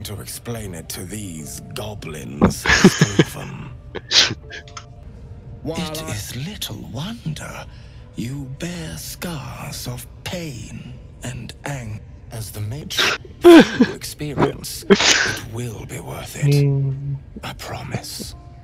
to explain it to these goblins is proven. It is little wonder you bear scars of pain and anger. As the mage will experience, it will be worth it. I promise.